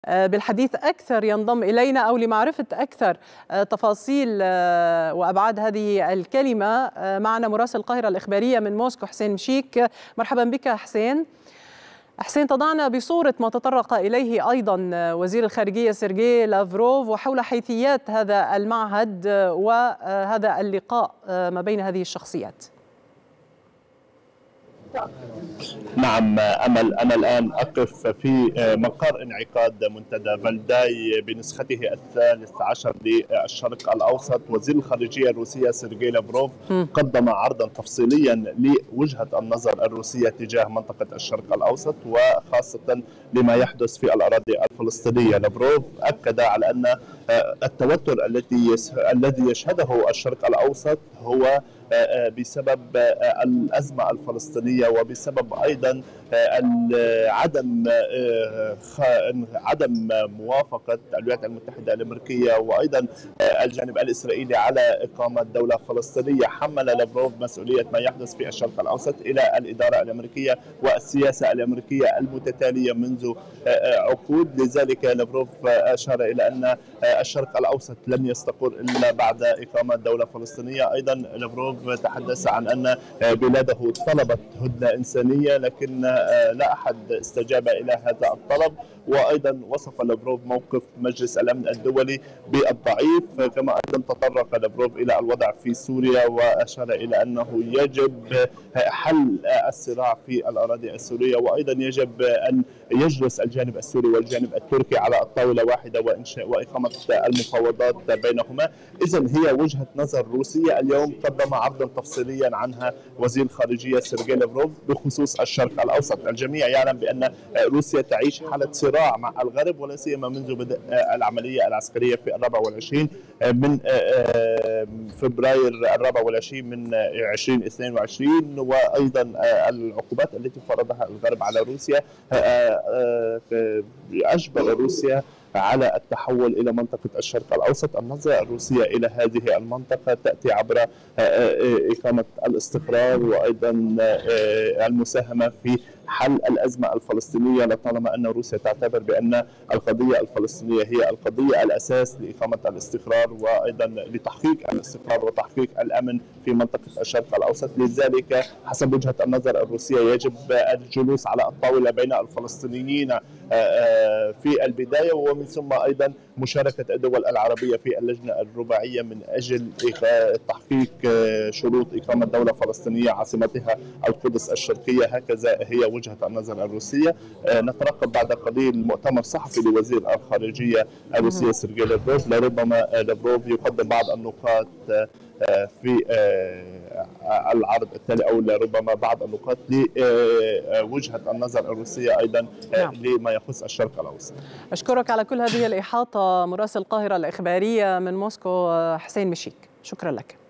بالحديث أكثر ينضم إلينا أو لمعرفة أكثر تفاصيل وأبعاد هذه الكلمة معنا مراسل القاهرة الإخبارية من موسكو حسين مشيك. مرحبا بك حسين. حسين، تضعنا بصورة ما تطرق إليه أيضا وزير الخارجية سيرجي لافروف وحول حيثيات هذا المعهد وهذا اللقاء ما بين هذه الشخصيات. نعم أمل، أنا الآن أقف في مقر انعقاد منتدى فالداي بنسخته الثالث عشر للشرق الأوسط. وزير الخارجية الروسية سيرجي لافروف قدم عرضا تفصيليا لوجهة النظر الروسية تجاه منطقة الشرق الأوسط وخاصة لما يحدث في الأراضي الفلسطينية. لافروف أكد على أن التوتر الذي يشهده الشرق الأوسط هو بسبب الأزمة الفلسطينية وبسبب أيضا عدم موافقة الولايات المتحدة الأمريكية وأيضا الجانب الإسرائيلي على إقامة دولة فلسطينية. حمل لافروف مسؤولية ما يحدث في الشرق الأوسط إلى الإدارة الأمريكية والسياسة الأمريكية المتتالية منذ عقود. لذلك لافروف أشار إلى أن الشرق الأوسط لن يستقر إلا بعد إقامة دولة فلسطينية. أيضا لافروف تحدث عن أن بلاده طلبت هدنة إنسانية لكن لا أحد استجاب إلى هذا الطلب. وأيضا وصف لافروف موقف مجلس الأمن الدولي بالضعيف. كما أيضا تطرق لافروف إلى الوضع في سوريا وأشار إلى أنه يجب حل الصراع في الأراضي السورية وأيضا يجب أن يجلس الجانب السوري والجانب التركي على الطاولة واحدة وإقامة المفاوضات بينهما. إذن هي وجهة نظر روسية. اليوم قدم عرضا تفصيليا عنها وزير الخارجية سيرجي لافروف بخصوص الشرق الأوسط. الجميع يعلم بأن روسيا تعيش حالة صراع مع الغرب ولا سيما منذ بدء العملية العسكرية في 24 من فبراير 24 من 2022 وأيضا العقوبات التي فرضها الغرب على روسيا أجبر روسيا على التحول إلى منطقة الشرق الأوسط. النظرة الروسية إلى هذه المنطقة تأتي عبر إقامة الاستقرار وأيضا المساهمة في حل الأزمة الفلسطينية، لطالما أن روسيا تعتبر بأن القضية الفلسطينية هي القضية الأساس لإقامة الاستقرار وأيضا لتحقيق الاستقرار وتحقيق الأمن في منطقة الشرق الأوسط. لذلك حسب وجهة النظر الروسية يجب الجلوس على الطاولة بين الفلسطينيين في البداية ومن ثم أيضا مشاركة الدول العربية في اللجنة الرباعية من أجل تحقيق شروط إقامة دولة فلسطينية عاصمتها القدس الشرقية. هكذا هي وجهة النظر الروسية. نترقب بعد قليل مؤتمر صحفي لوزير الخارجية الروسية سيرجي لافروف. لربما لافروف يقدم بعض النقاط في العرض التالي أو لربما بعض النقاط لوجهة النظر الروسية أيضا لما يخص الشرق الأوسط. أشكرك على كل هذه الإحاطة مراسل القاهرة الإخبارية من موسكو حسين مشيك، شكرا لك.